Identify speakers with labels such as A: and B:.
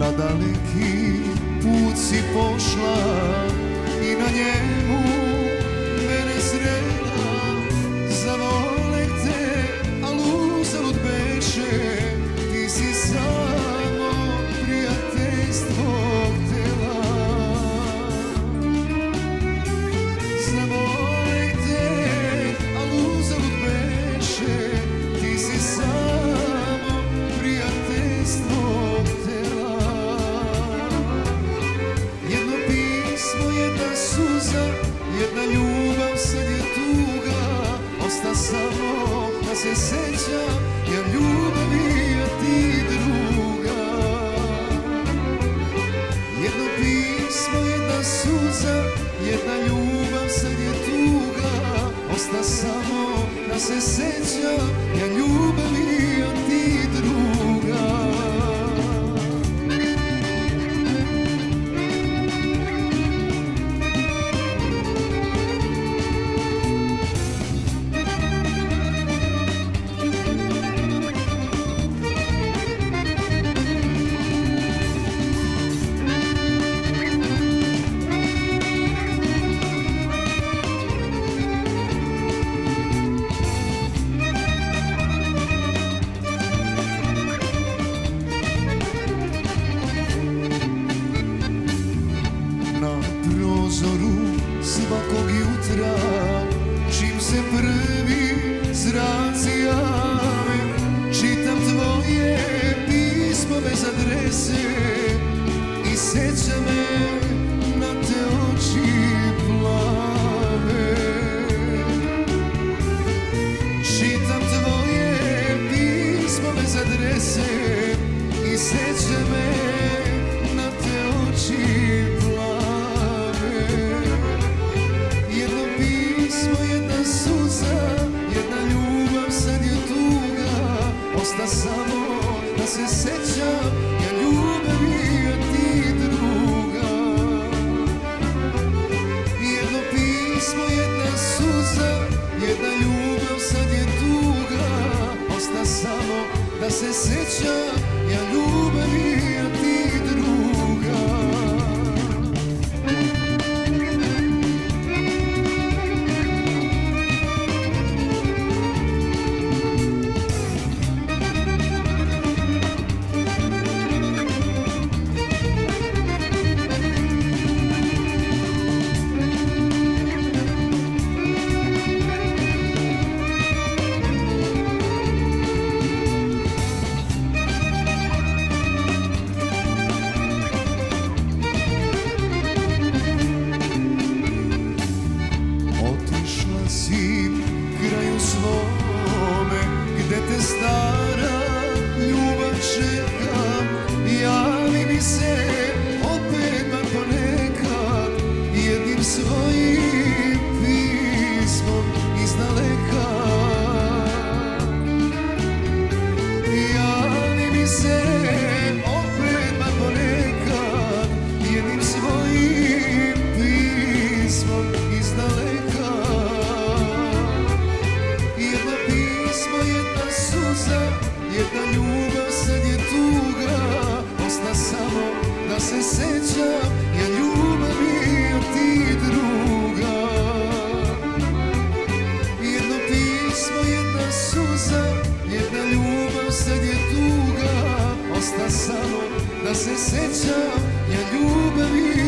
A: Na daleki put si pošla i na njemu mene srela. Zavolek te, al uzalud beše, ti si samo prijateljstvo htjela. Zavolek te, al uzalud beše, ti si samo prijateljstvo htjela. Jedno pismo, jedna suza, jedna ljubav, sad je tuga. Osta samo da se sećam, jer ljubavi, a ti druga. Jedno pismo, jedna suza, jedna ljubav, sad je tuga. Osta samo da se sećam, jer ljubavi, a ti druga. Svakog jutra, čim se prvi zraci jave, čitam tvoje pismo bez adrese i seća me na te oči plave. Čitam tvoje pismo bez adrese i seća me na te oči plave. Jedna ljubav, sad je tuga. Osta samo da se sećam, ja ljubavi, a ti druga. Jedno pismo, jedna suza, jedna ljubav, sad je tuga. Osta samo da se sećam, ja ljubavi, a ti druga. Kraju svome, gde te stara ljubav čeka, javi mi se opet bar ponekad, jednim svojim pismom izdaleka. Javi mi se opet bar ponekad, jednim svojim pismom izdaleka. Jedna ljubav, sad je tuga. Osta samo da se sećam, ja ljubavi, a ti druga. Jedno pismo, jedna suza, jedna ljubav, sad je tuga. Osta samo da se sećam, ja ljubavi,